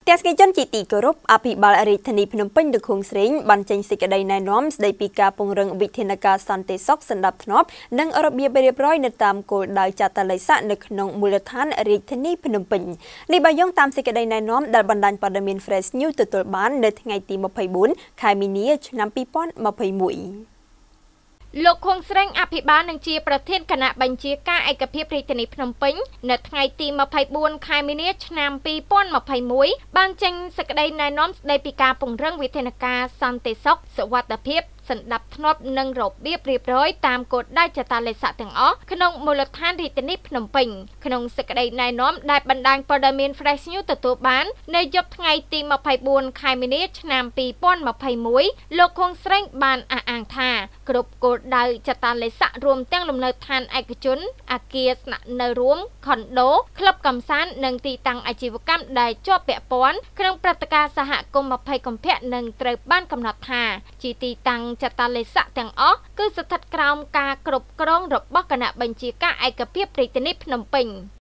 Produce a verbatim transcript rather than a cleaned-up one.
Tes cái chân chỉ tỷ group api bal ari thani phnom penh được khung sring ban chanh sik kadai nai nom sdai pika pongrang vithenaka sante sok sandap thnop nang arabia beriproi na tam kol dai chata laisa na knong mulathan ari thani phnom penh ni bayong tam sik kadai nai nom dal bandan pardamin fresh new tutul ban na thngai ti dua puluh empat khai miniឆ្នាំពីរពាន់ម្ភៃមួយ លោកខុងស្រេងអភិបាលនឹងជាប្រធានគណៈបញ្ជាការឯកភាពរាជធានីភ្នំពេញនៅថ្ងៃទីម្ភៃបួនខែមីនាឆ្នាំពីរពាន់ម្ភៃមួយបានចេញសេចក្តីណែនាំស្តីពីការពង្រឹងវិធានការសន្តិសុខសុវត្ថិភាពសណ្ដាប់ធ្នាប់និងរបៀបរៀបរយតាមគោលដៅចតាឡេស័កទាំងអស់ក្នុងមូលដ្ឋានរាជធានីភ្នំពេញក្នុងសេចក្តីណែនាំដែលបណ្ដាញព័ត៌មាន Fresh News ទទួលបាននៅយប់ថ្ងៃទីម្ភៃបួនខែមីនាឆ្នាំពីរពាន់ម្ភៃមួយលោកខុងស្រេងបានអះអាងថាគ្រប់គោលដៅចតាឡេស័ករួមទាំងលំនៅឋានឯកជនអគារស្នាក់នៅរួមខុនដូក្លឹបកំសាន្តនិងទីតាំងអាជីវកម្មដែលជាប់ពាក់ព័ន្ធក្នុងព្រឹត្តិការណ៍សហគមន៍ម្ភៃកុម្ភៈនឹងត្រូវបានកំណត់ថាជាទីតាំងចតាឡេស័កទាំងអស់គឺស្ថិតក្រោមការគ្រប់គ្រងរបស់គណៈបញ្ជាការឯកភាពរាជធានីភ្នំពេញ